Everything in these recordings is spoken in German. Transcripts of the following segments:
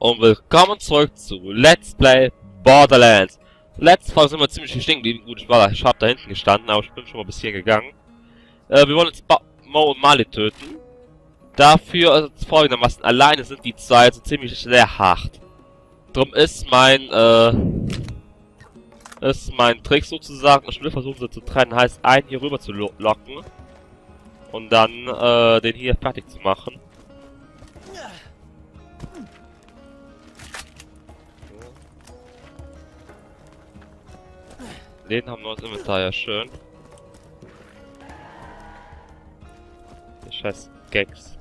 und willkommen zurück zu Let's Play Borderlands. Letzte Folge sind wir ziemlich stehen geblieben. Gut, ich hab da hinten gestanden, aber ich bin schon mal bis hier gegangen. Wir wollen jetzt Mo und Marley töten. Dafür also folgendermaßen, alleine sind die zwei also ziemlich sehr hart. Drum ist mein Trick sozusagen, ich will versuchen sie zu trennen, heißt einen hier rüber zu locken und dann den hier fertig zu machen. Den haben wir uns Inventar, ja schön. Der scheiß Gags.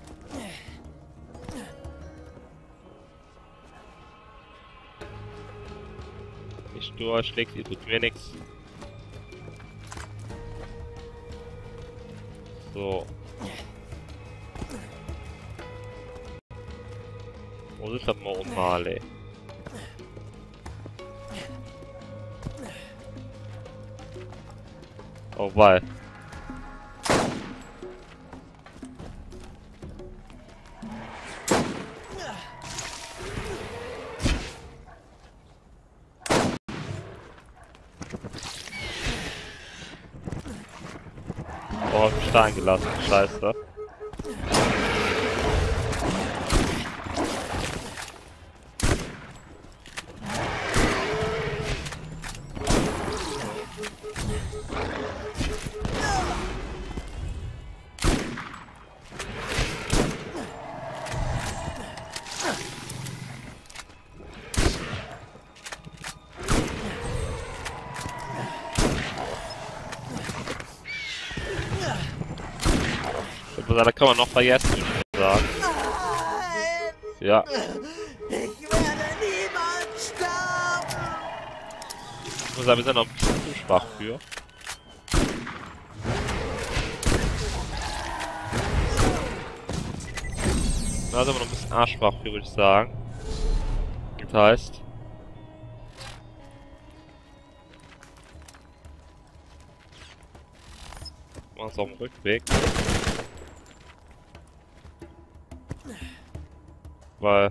Ich durchschlägt, ihr tut mir nichts. So. Wo sind der Mo und Marley? Oh, weil. Oh, hab mich Stein gelassen, scheiße. Da kann man noch vergessen, würde ich sagen. Ja. Ich werde niemals sterben! Ich muss sagen, wir sind noch ein bisschen zu schwach für. Da sind wir noch ein bisschen arschschwach für, würde ich sagen. Das heißt... Wir machen es auf dem Rückweg. Weil...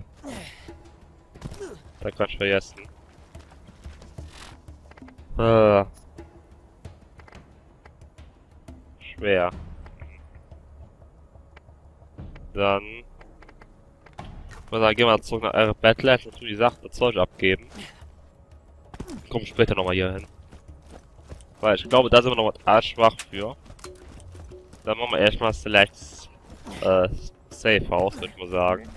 Da kann ich vergessen. Schwer. Dann... gehen wir zurück nach eure Battleland und die Sachen und Zeug abgeben. Kommen später nochmal hier hin. Weil ich glaube, da sind wir noch was arschschwach für. Dann machen wir erstmal Select Safe House, würde ich mal sagen.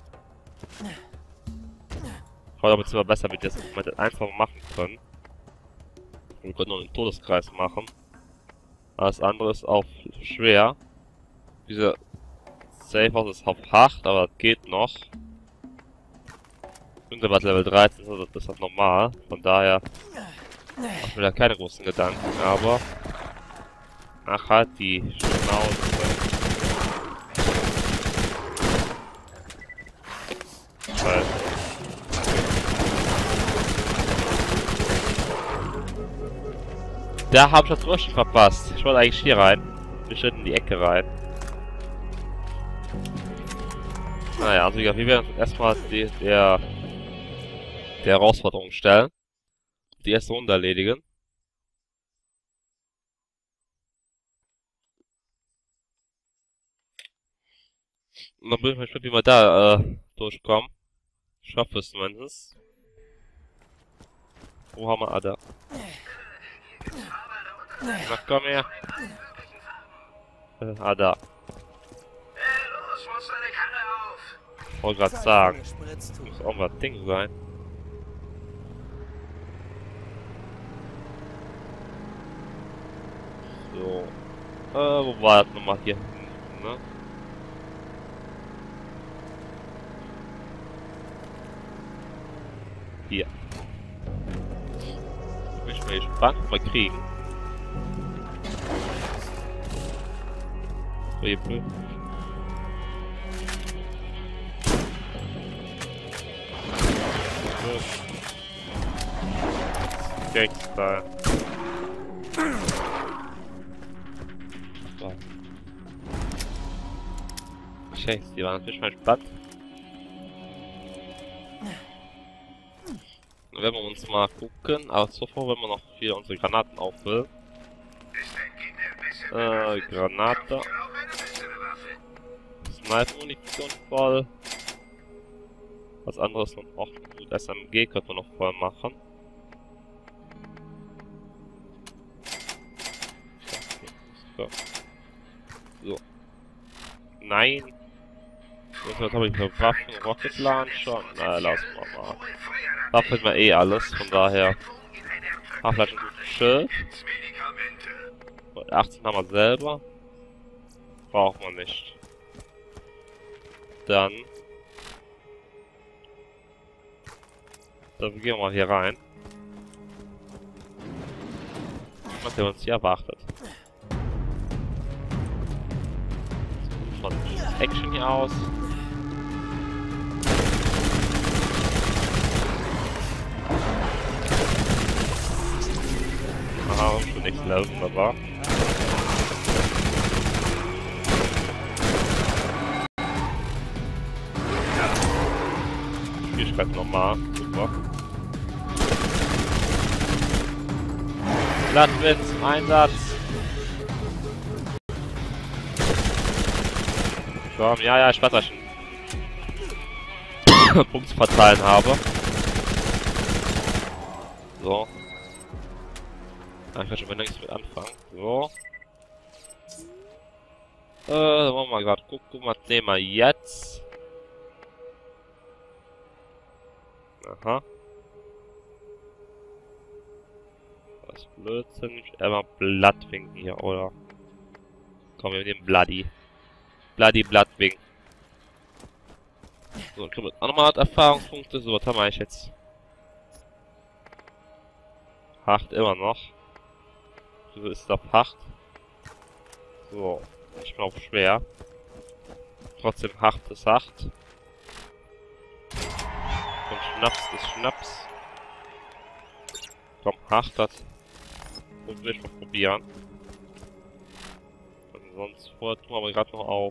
Damit sind wir besser, wie wir das einfach machen können. Wir können noch einen Todeskreis machen. Alles andere ist auch schwer. Diese Safe House ist auf 8, aber das geht noch. Irgendwas Level 13 ist das normal. Von daher mache ich mir da keine großen Gedanken, aber ach halt die Schnauze. Scheiße. Da habe ich das Röschen verpasst. Ich wollte eigentlich hier rein. Wir in die Ecke rein. Naja, also wir werden uns erstmal der Herausforderung stellen. Die erste Runde erledigen. Und dann bin ich mal gespannt, wie wir da durchkommen. Ich hoffe es zumindest. Wo haben wir Ada? Na komm her. Da. Ich wollte gerade sagen. Muss auch mal Ding sein. So. Wo war das nochmal hier? Ne? Hier. Bin ich mal gespannt, mal kriegen. Rebel. Gangster. So. Scheiße, die waren natürlich mal spannend. werden wir uns mal gucken, aber zuvor werden wir noch hier unsere Granaten auffüllen. Granate. Sniper-Munition voll. Was anderes noch auch gut. SMG könnte man noch voll machen. So. Nein. Was habe ich für Waffen? Rocket Launcher? Na, lassen wir mal. Waffen wir eh alles, von daher. Ah, vielleicht ein gutes Schild. 18 haben wir selber. Brauchen wir nicht. Dann gehen wir mal hier rein. Was der uns hier erwartet. So, von Action hier aus. Aha, schon nichts laufen, aber. Schwierigkeit normal, super. Landwind zum Einsatz. Komm, ja, ich weiß, dass ich einen Punkt zu verteilen habe. So. Ja, ich kann schon mal nichts mit anfangen. So. Dann wollen wir mal gerade gucken, was sehen wir jetzt? Aha. Was Blödsinn. Einmal Bloodwing hier, oder? Komm, wir nehmen Bloody. Bloodwing. So, dann kriegen wir auch nochmal Erfahrungspunkte. So, was haben wir eigentlich jetzt? 8 immer noch. So ist auf 8. So, ich bin auf schwer. Trotzdem 8 ist 8. Und Schnaps ist Schnaps. Komm, 8 hat. Das will ich mal probieren. Und sonst vorher tun wir aber gerade noch auf.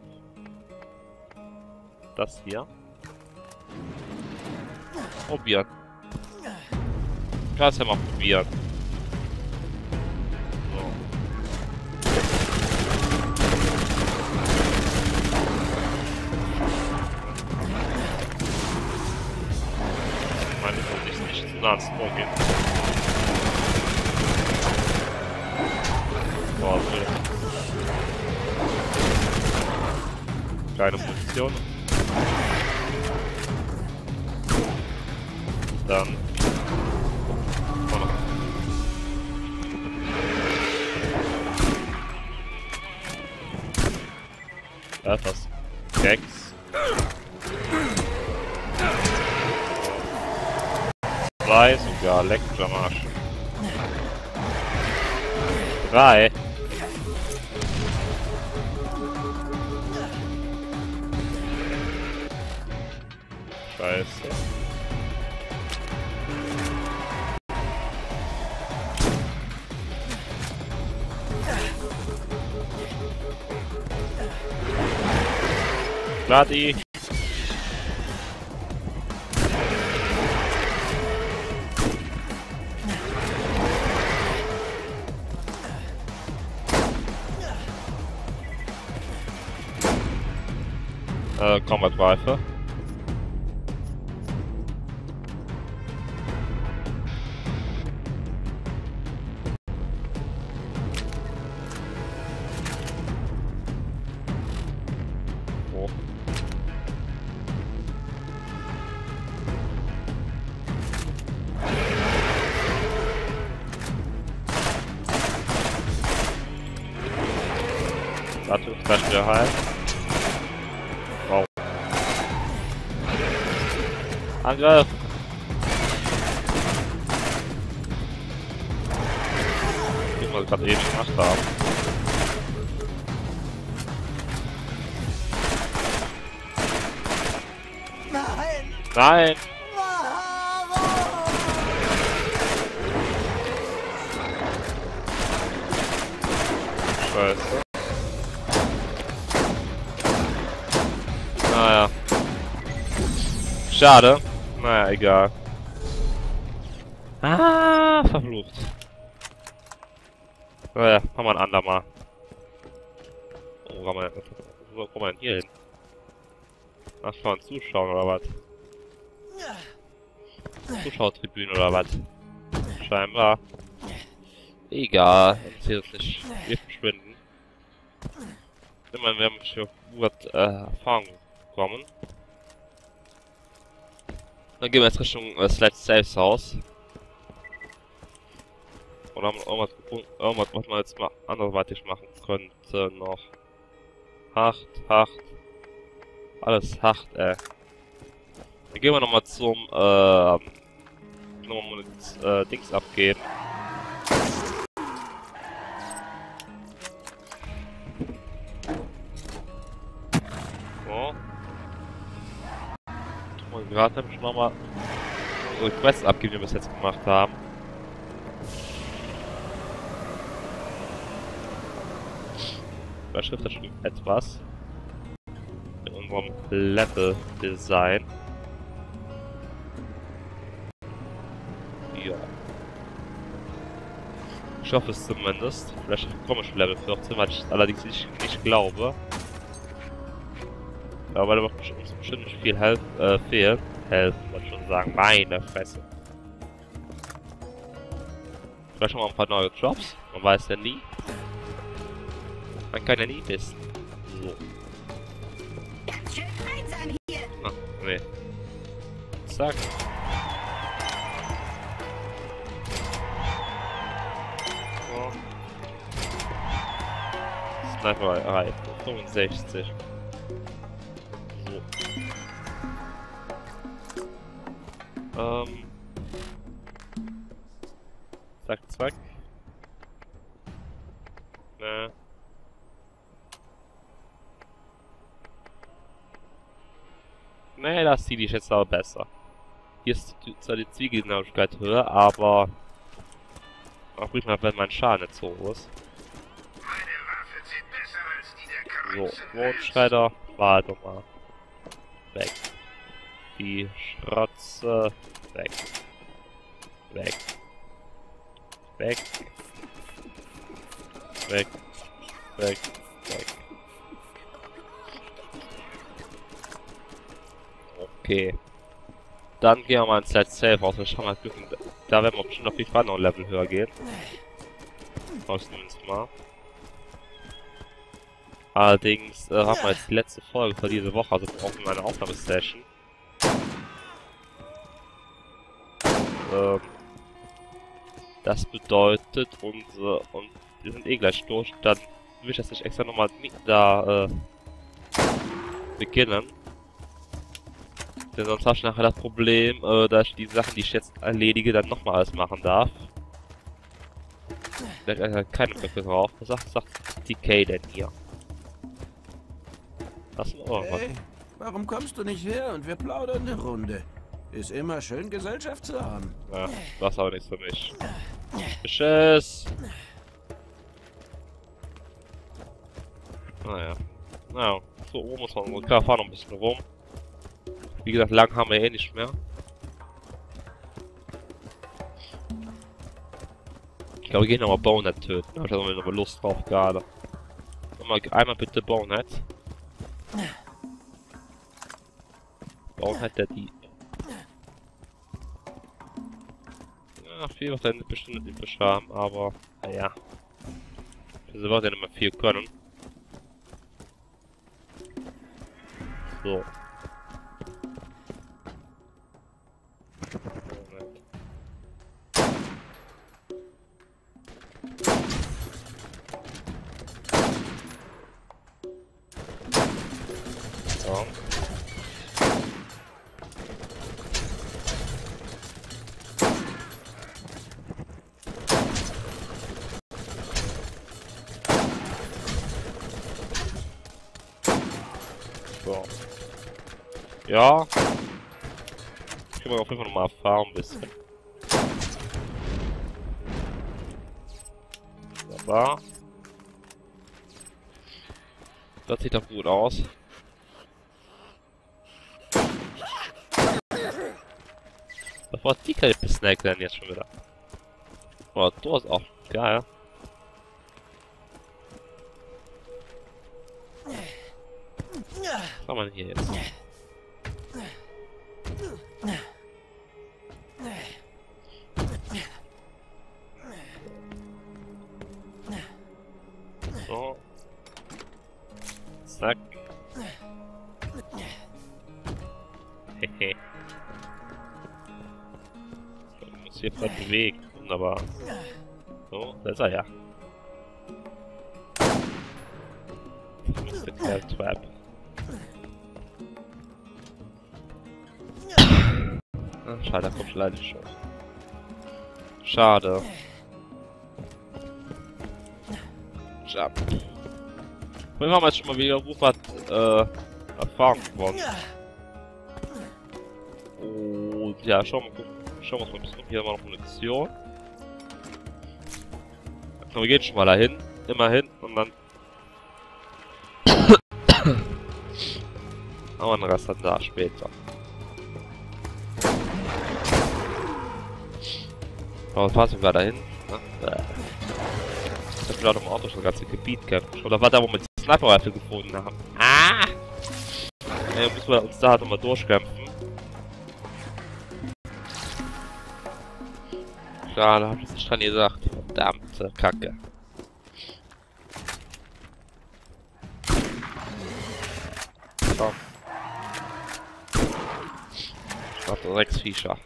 Das hier. Probieren. Kannst ja mal probieren. Ans vorgehen. Boah, okay. Kleine Munition. Dann. Oh noch. Etwas. Gags. 3 sogar, Elektromarsch. 3. Scheiße. Bloody. Combat Rifle. Oh. Warte, gleich wieder heil. Wow. Angriff! Ich muss gerade eben gemacht haben. Nein! Nein! Warum? Scheiße. Naja. Schade. Naja, egal. Ah, verflucht. Naja, machen wir ein andermal. Oh, wo kommen wir denn hier hin? Ach, schon zuschauen oder was? Zuschauertribüne oder was? Scheinbar. Egal, interessiert uns nicht. Wir verschwinden. Immerhin, wir haben schon gut Erfahrung bekommen. Dann gehen wir jetzt Richtung Let's Saves Haus. Oder haben wir irgendwas, was man jetzt mal anderweitig machen könnte noch. Hacht. Alles Hacht, Dann gehen wir nochmal zum, nochmal Dings abgeben. So. Und gerade habe ich nochmal unsere Quests abgeben, die wir bis jetzt gemacht haben. Da schrift das schon etwas. In unserem Level-Design. Ja. Ich hoffe es zumindest. Vielleicht komme ich Level 14, was ich allerdings nicht glaube. Ja, weil da macht bestimmt nicht viel fehlen. Helfen, wollte ich schon sagen. Meine Fresse. Vielleicht noch mal ein paar neue Jobs. Man weiß ja nie. Man kann ja nie wissen. So. Ganz schön einsam hier. Ah, nee. Zack. So. Sniper erreicht. 65. So. Zack. Ne. Nee, das sieht ich jetzt aber besser. Hier ist zwar die Zielgenauigkeit höher, aber auch bringt man, wenn mein Schaden nicht so hoch ist. So, Mondschredder, warte mal. Weg. Die Schrotze, weg. Okay. Dann gehen wir mal ins Let's Save raus. Wir schauen mal, da werden wir bestimmt auf jeden Fall noch ein Level höher gehen. Zumindest mal. Allerdings haben wir jetzt die letzte Folge für diese Woche, also auch in einer Aufnahmesession. Das bedeutet, und wir sind eh gleich durch, dann will ich das nicht extra nochmal da beginnen. Denn sonst habe ich nachher das Problem, dass ich die Sachen, die ich jetzt erledige, dann nochmal alles machen darf. Da hat keine Blöcke drauf. Was sagt DK denn hier? Was denn irgendwas? Hey, warum kommst du nicht her und wir plaudern eine Runde? Ist immer schön, Gesellschaft zu haben. Ja, das ist aber nichts für mich. Tschüss! Naja. Naja, so oben muss man klar fahren noch ein bisschen rum. Wie gesagt, lang haben wir eh nicht mehr. Ich glaube, wir gehen nochmal Bonehead töten. Da hab ich nochmal Lust drauf gerade. Einmal bitte Bonehead. Bonehead der Dieb. Ja, viel was dann bestimmt nicht beschaden, aber naja. Wir werden ja nicht mehr viel können. So. So. So. Ja. Ich kann auf jeden Fall nochmal erfahren ein bisschen. Wunderbar. Das sieht doch gut aus. Was war die kleine Snake denn jetzt schon wieder? Oh, du hast auch. Geil. Was haben wir denn hier jetzt? So. Zack. Hehe. Ich muss hier gerade bewegen. Wunderbar. So, da ist er ja. Mr. Trap. Ah, schade, da kommt leider schon. Schade. Jump. Wir haben jetzt schon mal wieder Ruf hat Erfahrung gewonnen. Und ja, schauen wir uns mal ein bisschen. Hier haben wir noch Munition. So, wir gehen schon mal dahin. Immerhin. Und dann aber den Rest dann da später. Aber passen wir da hin. Ich hab gerade im Auto schon das ganze Gebiet kämpfen. Oder war da, wo wir die Sniper-Rifle gefunden haben? Ah! Ja, müssen wir uns da halt nochmal durchkämpfen. Schade, hab ich das nicht dran gesagt. Verdammte Kacke. Komm. Ich mach da 6 Viecher.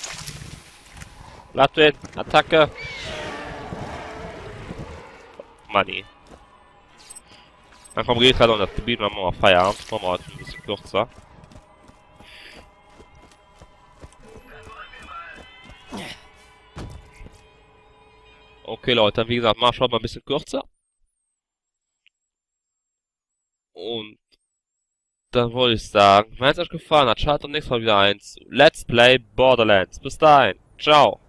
Latwin, Attacke! Money. Dann kommt geht gerade um das Gebiet, machen wir mal Feierabend. Machen wir heute ein bisschen kürzer. Okay Leute, wie gesagt, mach schon mal ein bisschen kürzer. Und dann wollte ich sagen, wenn es euch gefallen hat, schaltet nächstes Mal wieder ein zu Let's Play Borderlands. Bis dahin, ciao!